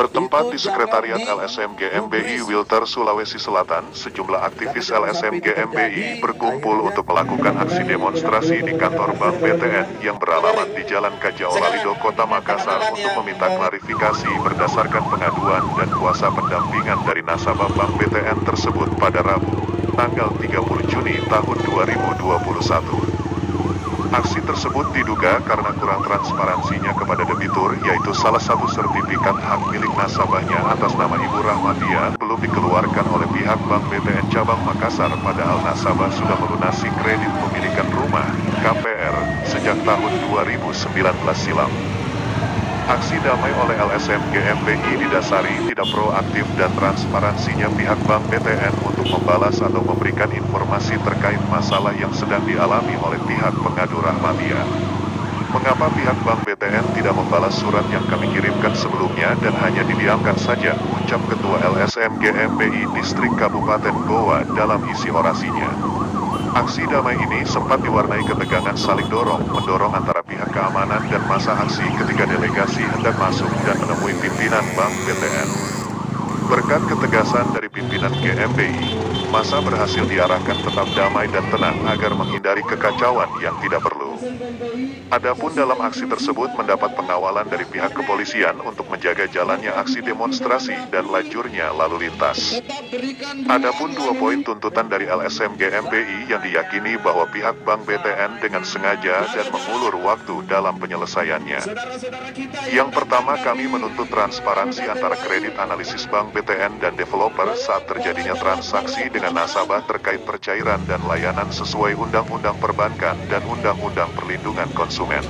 Bertempat di Sekretariat LSM GMBI Wilter, Sulawesi Selatan, sejumlah aktivis LSM GMBI berkumpul untuk melakukan aksi demonstrasi di kantor Bank BTN yang beralamat di Jalan Kajau Lalido, Kota Makassar untuk meminta klarifikasi berdasarkan pengaduan dan kuasa pendampingan dari nasabah Bank BTN tersebut pada Rabu, tanggal 30 Juni tahun 2021. Aksi tersebut diduga karena kurang transparansinya kepada debitur, yaitu salah satu sertifikat hak milik nasabahnya atas nama Ibu Rahmatia belum dikeluarkan oleh pihak Bank BTN Cabang Makassar, padahal nasabah sudah melunasi kredit pemilikan rumah KPR sejak tahun 2019 silam. Aksi damai oleh LSM GMBI didasari tidak proaktif dan transparansinya pihak Bank BTN untuk membalas atau memberikan informasi terkait masalah yang sedang dialami oleh pihak pengadu Rahmatia. Mengapa pihak Bank BTN tidak membalas surat yang kami kirimkan sebelumnya dan hanya didiamkan saja, ucap Ketua LSM GMBI Distrik Kabupaten Goa dalam isi orasinya. Aksi damai ini sempat diwarnai ketegangan saling dorong-mendorong antara pihak keamanan dan massa aksi ketika delegasi hendak masuk dan menemui pimpinan Bank BTN. Berkat ketegasan dari pimpinan GMBI, massa berhasil diarahkan tetap damai dan tenang agar menghindari kekacauan yang tidak perlu. Adapun dalam aksi tersebut mendapat pengawalan dari pihak kepolisian untuk menjaga jalannya aksi demonstrasi dan lajurnya lalu lintas. Adapun 2 poin tuntutan dari LSM GMBI yang diyakini bahwa pihak Bank BTN dengan sengaja dan mengulur waktu dalam penyelesaiannya. Yang pertama, kami menuntut transparansi antara kredit analisis Bank BTN dan developer saat terjadinya transaksi dengan nasabah terkait percairan dan layanan sesuai Undang-Undang Perbankan dan Undang-Undang Perlindungan Konsumen.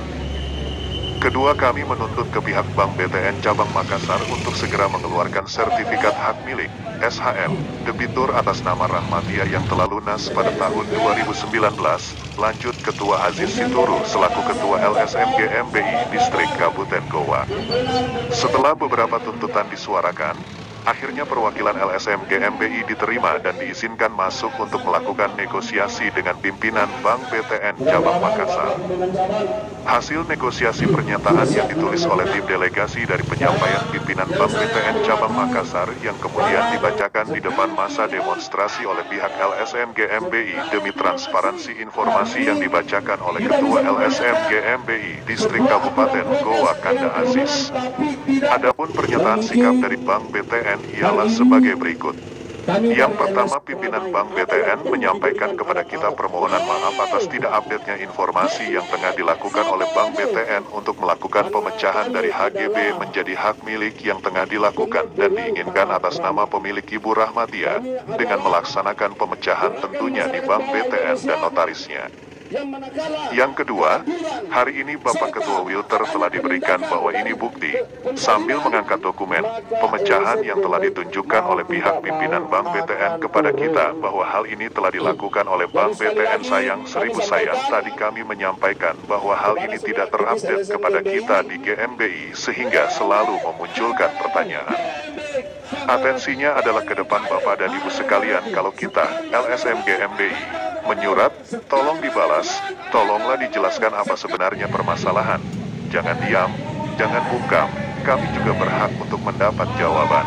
Kedua, kami menuntut ke pihak Bank BTN Cabang Makassar untuk segera mengeluarkan sertifikat hak milik SHM debitur atas nama Rahmatia yang telah lunas pada tahun 2019, lanjut Ketua Aziz Situru selaku Ketua LSM GMBI Distrik Kabupaten Goa. Setelah beberapa tuntutan disuarakan, akhirnya perwakilan LSM GMBI diterima dan diizinkan masuk untuk melakukan negosiasi dengan pimpinan Bank BTN Cabang Makassar. Hasil negosiasi pernyataan yang ditulis oleh tim delegasi dari penyampaian pimpinan Bank BTN Cabang Makassar yang kemudian dibacakan di depan massa demonstrasi oleh pihak LSM GMBI demi transparansi informasi yang dibacakan oleh Ketua LSM GMBI Distrik Kabupaten Goa Kanda Aziz. Adapun pernyataan sikap dari Bank BTN ialah sebagai berikut. Yang pertama, pimpinan Bank BTN menyampaikan kepada kita permohonan maaf atas tidak update-nya informasi yang tengah dilakukan oleh Bank BTN untuk melakukan pemecahan dari HGB menjadi hak milik yang tengah dilakukan dan diinginkan atas nama pemilik Ibu Rahmatia dengan melaksanakan pemecahan tentunya di Bank BTN dan notarisnya. Yang kedua, hari ini Bapak Ketua Wilter telah diberikan bahwa ini bukti, sambil mengangkat dokumen pemecahan yang telah ditunjukkan oleh pihak pimpinan Bank BTN kepada kita bahwa hal ini telah dilakukan oleh Bank BTN. Sayang, seribu sayang, tadi kami menyampaikan bahwa hal ini tidak terupdate kepada kita di GMBI sehingga selalu memunculkan pertanyaan. Atensinya adalah ke depan Bapak dan Ibu sekalian, kalau kita, LSM GMBI, menyurat, tolong dibalas, tolonglah dijelaskan apa sebenarnya permasalahan. Jangan diam, jangan bungkam, kami juga berhak untuk mendapat jawaban.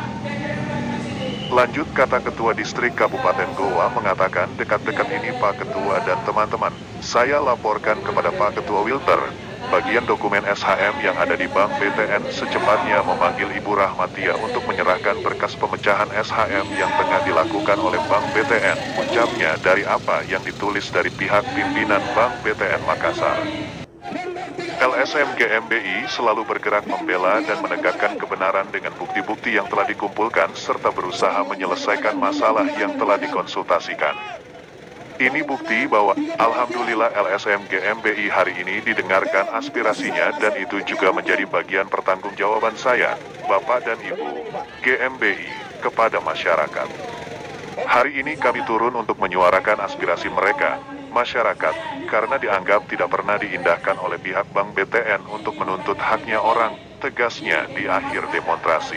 Lanjut kata Ketua Distrik Kabupaten Goa mengatakan, dekat-dekat ini Pak Ketua dan teman-teman, saya laporkan kepada Pak Ketua Wilter, bagian dokumen SHM yang ada di Bank BTN secepatnya memanggil Ibu Rahmatia untuk menyerahkan berkas pemecahan SHM yang tengah dilakukan oleh Bank BTN, ucapnya dari apa yang ditulis dari pihak pimpinan Bank BTN Makassar. LSM GMBI selalu bergerak membela dan menegakkan kebenaran dengan bukti-bukti yang telah dikumpulkan serta berusaha menyelesaikan masalah yang telah dikonsultasikan. Ini bukti bahwa alhamdulillah LSM GMBI hari ini didengarkan aspirasinya dan itu juga menjadi bagian pertanggungjawaban saya, Bapak dan Ibu GMBI, kepada masyarakat. Hari ini kami turun untuk menyuarakan aspirasi mereka, masyarakat, karena dianggap tidak pernah diindahkan oleh pihak Bank BTN untuk menuntut haknya orang, tegasnya di akhir demonstrasi.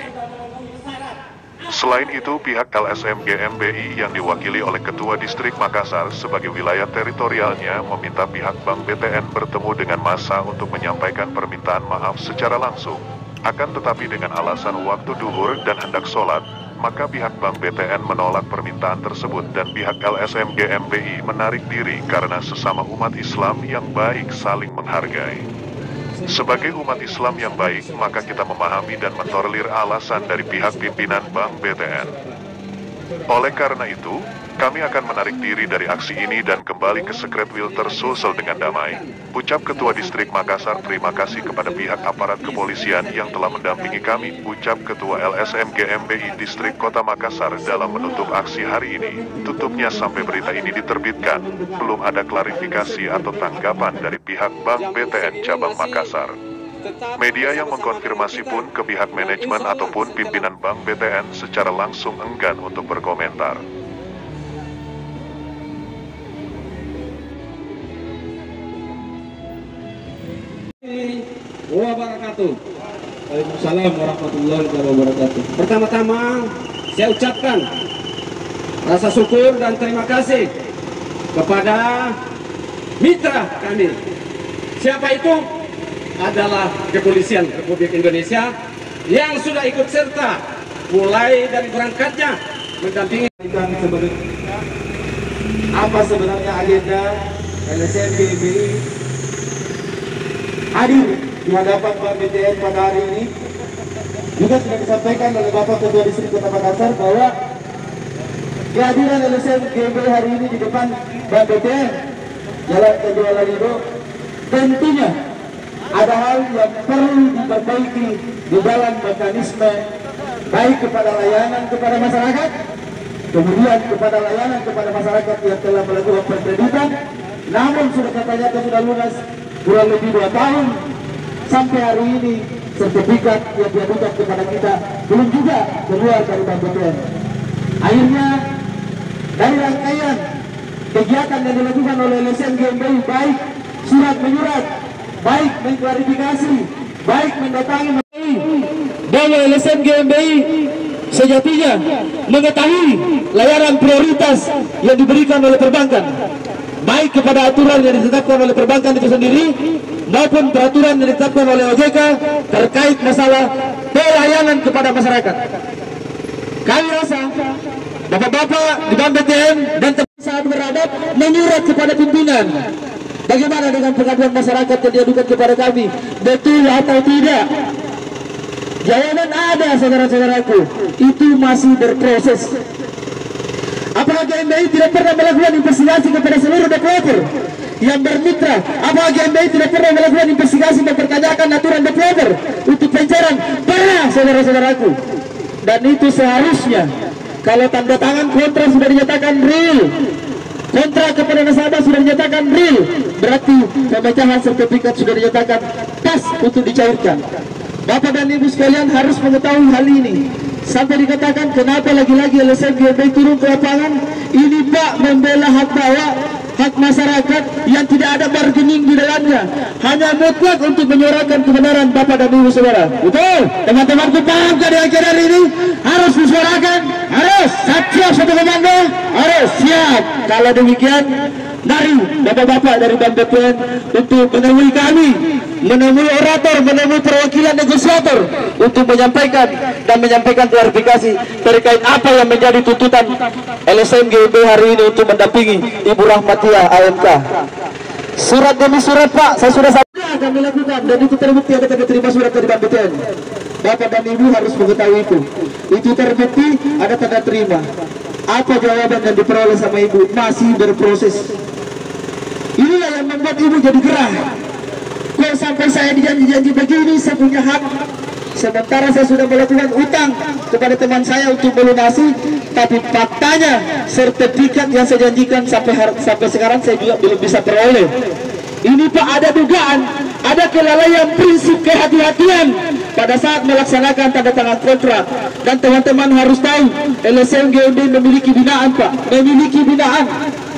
Selain itu, pihak LSM GMBI yang diwakili oleh Ketua Distrik Makassar sebagai wilayah teritorialnya meminta pihak Bank BTN bertemu dengan massa untuk menyampaikan permintaan maaf secara langsung. Akan tetapi dengan alasan waktu duhur dan hendak sholat, maka pihak Bank BTN menolak permintaan tersebut dan pihak LSM GmbI menarik diri karena sesama umat Islam yang baik saling menghargai. Sebagai umat Islam yang baik, maka kita memahami dan mentolerir alasan dari pihak pimpinan Bank BTN. Oleh karena itu, kami akan menarik diri dari aksi ini dan kembali ke Secret Wilter Sulsel dengan damai. Ucap Ketua Distrik Makassar terima kasih kepada pihak aparat kepolisian yang telah mendampingi kami. Ucap Ketua LSM GmbI Distrik Kota Makassar dalam menutup aksi hari ini. Tutupnya sampai berita ini diterbitkan, belum ada klarifikasi atau tanggapan dari pihak Bank BTN Cabang Makassar. Media yang mengkonfirmasi pun ke pihak manajemen ataupun pimpinan Bank BTN secara langsung enggan untuk berkomentar. Wabarakatuh. Waalaikumsalam warahmatullahi wabarakatuh. Pertama-tama saya ucapkan rasa syukur dan terima kasih kepada mitra kami. Siapa itu? Adalah Kepolisian Republik Indonesia yang sudah ikut serta mulai dari berangkatnya mendampingi. Apa sebenarnya agenda LSM GmbI hadir di hadapan Bank BTN pada hari ini? Juga sudah disampaikan oleh Bapak Ketua Distrik Kota Makassar bahwa kehadiran LSM GmbI hari ini di depan Bank BTN Jalan Kejualan itu tentunya ada hal yang perlu diperbaiki di dalam mekanisme, baik kepada layanan kepada masyarakat, kemudian kepada layanan kepada masyarakat yang telah melakukan penkreditan, namun sudah katanya sudah lunas kurang lebih 2 tahun sampai hari ini sertifikat yang diadukan kepada kita belum juga keluar dari Bank BTN. Akhirnya dari rangkaian kegiatan yang dilakukan oleh LSM GmbI, baik surat menyurat, baik mengklarifikasi, baik mendatangi bahwa LSM GmbI sejatinya mengetahui layanan prioritas yang diberikan oleh perbankan, baik kepada aturan yang ditetapkan oleh perbankan itu sendiri maupun peraturan yang ditetapkan oleh OJK terkait masalah pelayanan kepada masyarakat. Kami rasa bapak-bapak di Bank BTN dan saat beradab menyurat kepada pimpinan, bagaimana dengan pengaduan masyarakat yang diadukan kepada kami, betul atau tidak? Jawaban ada, saudara-saudaraku, itu masih berproses. Apakah GmbI tidak pernah melakukan investigasi kepada seluruh developer yang bermitra? Apakah GmbI tidak pernah melakukan investigasi mempertanyakan aturan developer untuk pencairan? Pernah, saudara-saudaraku. Dan itu seharusnya kalau tanda tangan kontrak sudah dinyatakan real, kontrak kepada nasabah sudah dinyatakan real, berarti pemecahan sertifikat sudah dinyatakan pas untuk dicairkan. Bapak dan Ibu sekalian harus mengetahui hal ini. Sampai dikatakan kenapa lagi-lagi LSM GmbI turun ke lapangan, ini Pak membela hak bawah, hak masyarakat yang tidak ada bargaining di dalamnya, hanya mutlak untuk menyuarakan kebenaran Bapak dan Ibu saudara. Betul? Teman-temanku paham ke di akhir hari ini? Harus disuarakan, harus siap satu komando, harus siap. Kalau demikian, mari Bapak-Bapak dari Bank BTN untuk menemui kami, menemui orator, menemui perwakilan negosiator untuk menyampaikan klarifikasi terkait apa yang menjadi tuntutan LSM GmbI hari ini untuk mendampingi Ibu Rahmatia AMK. Surat demi surat Pak, saya sudah kami lakukan dan itu terbukti ada tanda terima surat dari Bank BTN. Bapak dan Ibu harus mengetahui itu. Itu terbukti ada tanda terima. Apa jawaban yang diperoleh sama Ibu? Masih berproses. Inilah yang membuat Ibu jadi gerah. Kok sampai saya dijanji-janji begini, saya punya hak, sementara saya sudah melakukan utang kepada teman saya untuk melunasi, tapi faktanya sertifikat yang saya janjikan sampai sekarang saya juga belum bisa peroleh. Ini Pak, ada dugaan, ada kelalaian prinsip kehati-hatian pada saat melaksanakan tanda tangan kontrak. Dan teman-teman harus tahu, LSM GmbI memiliki binaan Pak, memiliki binaan.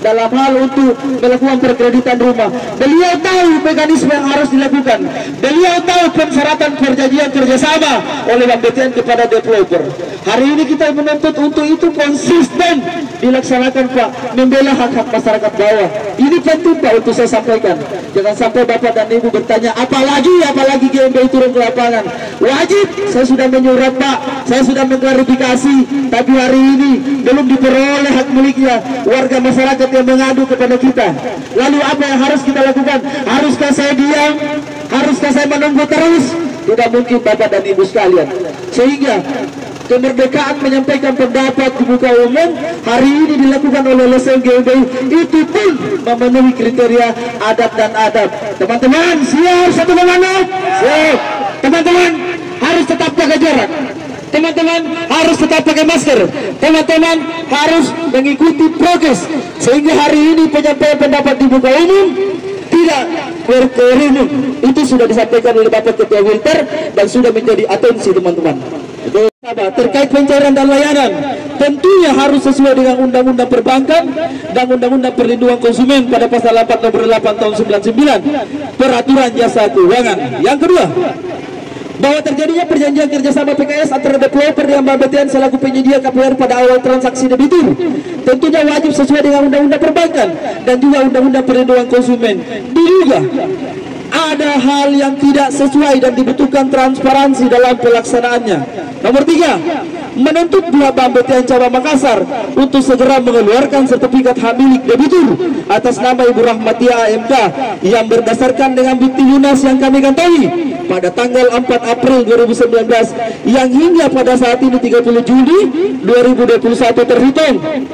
dalam hal untuk melakukan perkreditan rumah. Beliau tahu mekanisme yang harus dilakukan. Beliau tahu persyaratan perjanjian kerjasama oleh Bank BTN kepada developer. Hari ini kita menuntut untuk itu konsisten dilaksanakan, Pak, membela hak-hak masyarakat bawah. Ini penting, Pak, untuk saya sampaikan. Jangan sampai Bapak dan Ibu bertanya apalagi GMBI turun ke lapangan. Wajib, saya sudah menyurat, Pak, saya sudah mengklarifikasi, tapi hari ini belum diperoleh hak miliknya. Warga masyarakat yang mengadu kepada kita. Lalu apa yang harus kita lakukan? Haruskah saya diam? Haruskah saya menunggu terus? Tidak mungkin, Bapak dan Ibu sekalian. Sehingga kemerdekaan menyampaikan pendapat di muka umum hari ini dilakukan oleh LSM GMBI itu pun memenuhi kriteria adab dan adab. Teman-teman siap satu komando? Siap. Teman-teman harus tetap jaga jarak. Teman-teman harus tetap pakai masker. Teman-teman harus mengikuti prokes sehingga hari ini penyampaian pendapat di muka umum tidak berkerumun. Itu sudah disampaikan oleh Bapak Ketua Wilter dan sudah menjadi atensi teman-teman. Terkait pencairan dan layanan, tentunya harus sesuai dengan Undang-Undang Perbankan dan Undang-Undang Perlindungan Konsumen pada pasal 8 nomor 8 tahun 99 Peraturan Jasa Keuangan. Yang kedua, bahwa terjadinya perjanjian kerjasama PKS antara developer dengan Bank BTN selaku penyedia KPR pada awal transaksi debitur tentunya wajib sesuai dengan Undang-Undang Perbankan dan juga Undang-Undang Perlindungan Konsumen. Diduga ada hal yang tidak sesuai dan dibutuhkan transparansi dalam pelaksanaannya. Nomor 3, menuntut pihak Bank BTN Cabang Makassar untuk segera mengeluarkan sertifikat hak milik debitur atas nama Ibu Rahmatia AMK yang berdasarkan dengan bukti lunas yang kami kantongi pada tanggal 4 April 2019 yang hingga pada saat ini 30 Juli 2021 terhitung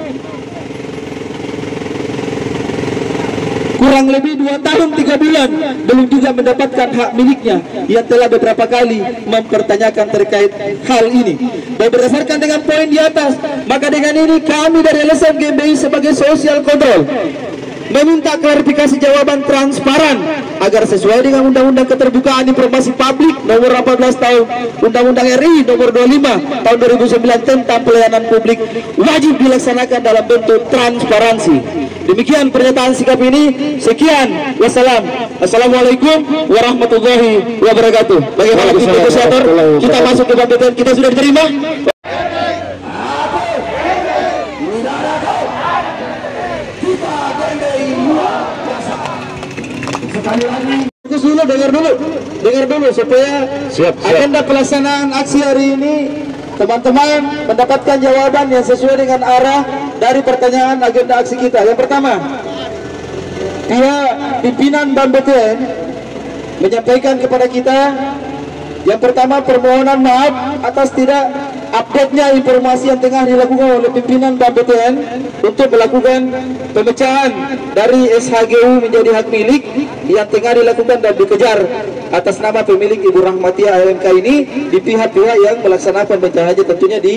kurang lebih 2 tahun 3 bulan belum juga mendapatkan hak miliknya yang telah beberapa kali mempertanyakan terkait hal ini. Dan berdasarkan dengan poin di atas, maka dengan ini kami dari LSM GMBI sebagai social control meminta klarifikasi jawaban transparan agar sesuai dengan Undang-Undang Keterbukaan Informasi Publik nomor 18 tahun Undang-Undang RI nomor 25 tahun 2009 tentang pelayanan publik wajib dilaksanakan dalam bentuk transparansi. Demikian pernyataan sikap ini. Sekian, wassalam. Assalamualaikum warahmatullahi wabarakatuh. Bagaimana kita negosiator? Kita masuk ke Bank BTN, kita sudah diterima. Fokus dulu, dengar dulu supaya agenda pelaksanaan aksi hari ini teman-teman mendapatkan jawaban yang sesuai dengan arah dari pertanyaan agenda aksi kita. Yang pertama, pihak pimpinan Bank BTN menyampaikan kepada kita, yang pertama permohonan maaf atas tidak update-nya informasi yang tengah dilakukan oleh pimpinan Bank BTN untuk melakukan pemecahan dari SHGU menjadi hak milik yang tengah dilakukan dan dikejar atas nama pemilik Ibu Rahmatia AMK ini di pihak-pihak yang melaksanakan pemecahannya, tentunya di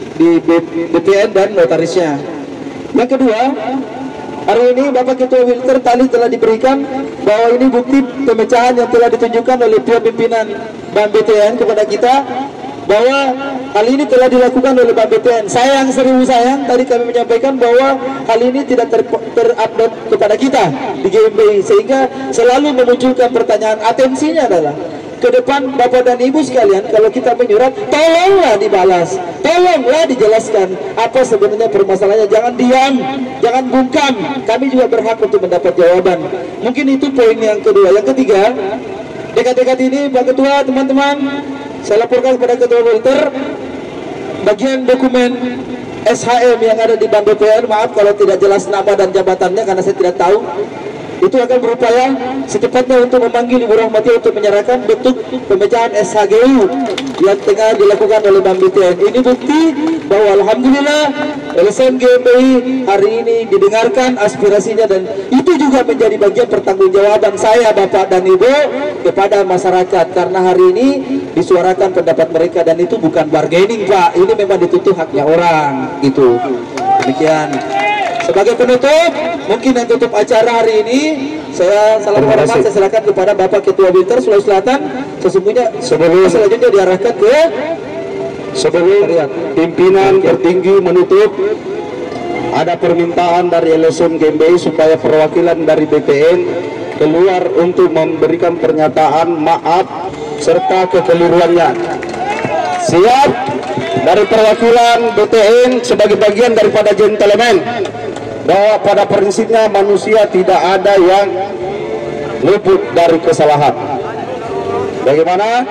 BTN dan notarisnya. Yang kedua, hari ini Bapak Ketua Wilter tadi telah diberikan bahwa ini bukti pemecahan yang telah ditunjukkan oleh pihak pimpinan Bank BTN kepada kita bahwa hal ini telah dilakukan oleh Bank BTN. Sayang seribu sayang, tadi kami menyampaikan bahwa hal ini tidak terupload kepada kita di GMBI, sehingga selalu memunculkan pertanyaan. Atensinya adalah ke depan Bapak dan Ibu sekalian, kalau kita menyurat, tolonglah dibalas, tolonglah dijelaskan apa sebenarnya permasalahannya. Jangan diam, jangan bungkam. Kami juga berhak untuk mendapat jawaban. Mungkin itu poin yang kedua. Yang ketiga, dekat-dekat ini Pak Ketua, teman-teman, saya laporkan kepada Ketua Wilter bagian dokumen SHM yang ada di Bank BTN. Maaf kalau tidak jelas nama dan jabatannya karena saya tidak tahu. Itu akan berupaya secepatnya untuk memanggil Ibu Rahmatia untuk menyerahkan bentuk pemecahan SHGU yang tengah dilakukan oleh Bank BTN. Ini bukti bahwa alhamdulillah LSM GMBI hari ini didengarkan aspirasinya, dan itu juga menjadi bagian pertanggungjawaban saya Bapak dan Ibu kepada masyarakat, karena hari ini disuarakan pendapat mereka dan itu bukan bargaining, Pak. Ini memang dituntut haknya orang itu. Demikian. Sebagai penutup, mungkin yang tutup acara hari ini, saya salam hormat, saya silakan kepada Bapak Ketua Wilter Sulawesi Selatan. Sesungguhnya selanjutnya diarahkan ke sebelum pimpinan tertinggi menutup, ada permintaan dari LSM GMBI supaya perwakilan dari BTN keluar untuk memberikan pernyataan maaf serta kekeliruannya. Siap dari perwakilan BTN sebagai bagian daripada gentleman, bahwa pada prinsipnya manusia tidak ada yang luput dari kesalahan. Bagaimana?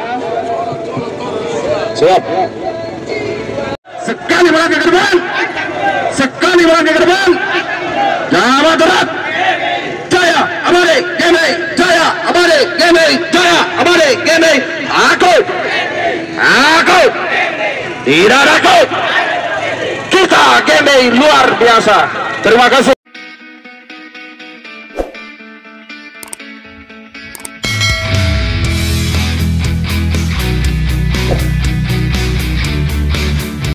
Siap. Sekali melangkah ke depan, sekali melangkah ke depan. Jawa Barat, Jaya Abadi GMBI, Jaya Abadi GMBI, Jaya Abadi GMBI. Aku tidak takut. Kita GMBI luar biasa. Terima kasih.